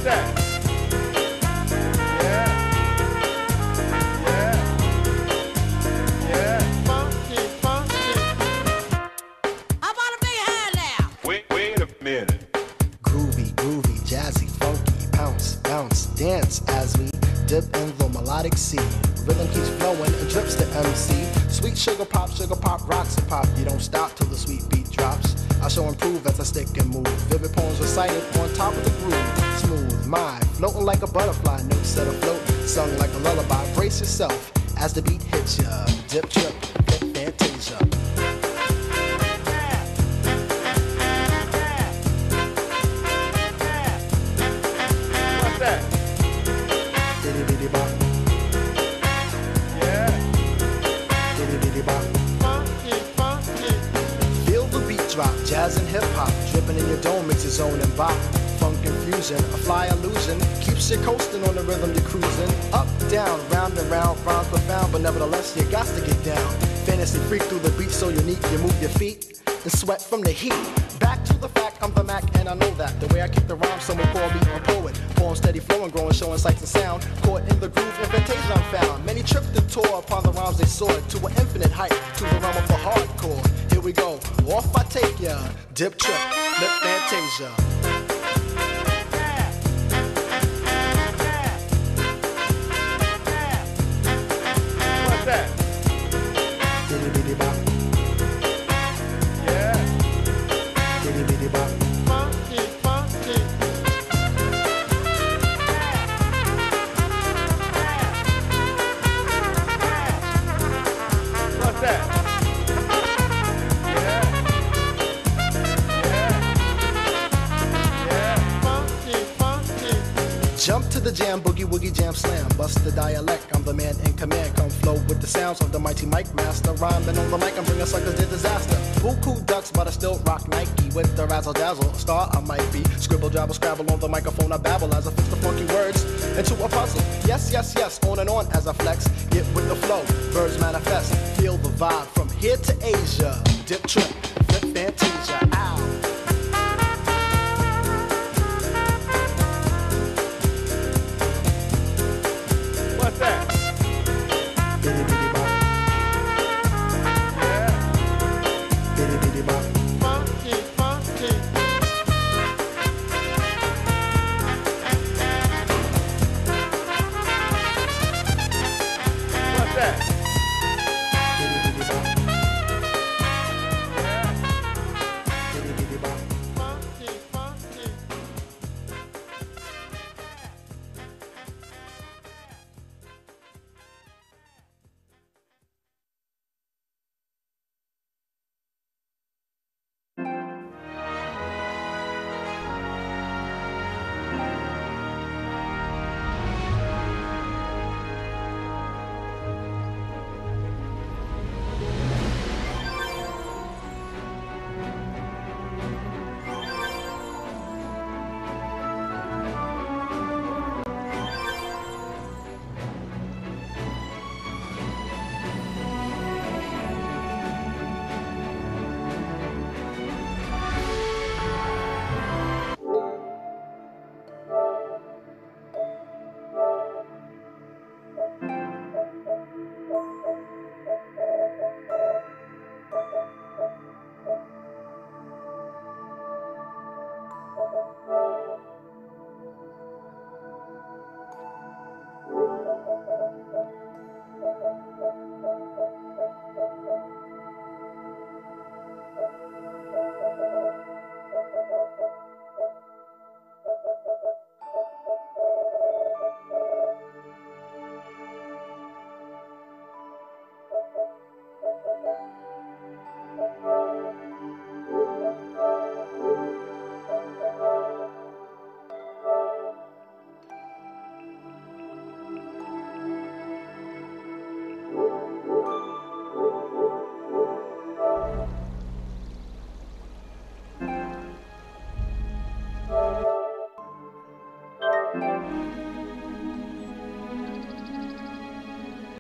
Dance as we dip in the melodic sea. Rhythm keeps flowing and drips to MC. Sweet sugar pop, rocks and pop. You don't stop till the sweet beat drops. I shall improve as I stick and move. Vivid poems recited on top of the groove. Smooth mind, floating like a butterfly. Notes set afloat, sung like a lullaby. Brace yourself as the beat hits ya. Dip, trip, flip, fantasia. What's that? Feel the beat drop, jazz and hip hop, dripping in your dome, it's your zone and bop. Funk infusion, a fly illusion, keeps you coasting on the rhythm you're cruising. Up, down, round and round, rhymes profound, but nevertheless you got to get down. Fantasy freak through the beat so unique, you move your feet and sweat from the heat. Back to the fact, I'm the Mac and I know that. The way I kick the rhyme, someone call me a poet. Poem steady flowing, growing, showing sights and sound. Caught in the groove, invitation I'm found. Many tripped and tore upon the rhymes they soared to an infinite height, to the realm of the hardcore. Here we go, off I take ya. Dip, trip, flip, fantasia. What's that? Diddy diddy bop. Funky, funky. What's that? Yeah. Funky, funky. Jump to the jam, boogie woogie jam slam. Bust the dialect, I'm the man in command. Come flow with the sounds of the mighty mic master. Rhyming on the mic, I'm bringing suckers to disaster. Buku ducks, but I still rock Nike with the razzle dazzle. A star I might be. Scribble, jabble, scrabble on the microphone. I babble as I fix the funky words into a puzzle. Yes, yes, yes, on and on as I flex. Get with the flow, birds manifest. Feel the vibe from here to Asia. Dip, trip, flip, fantasia. Ow. What's that? Bitty bitty bop. Yeah. Bitty bitty bop. Funky, funky. What's that? Bitty bitty bop. Yeah. Bitty bitty bop. Funky, funky.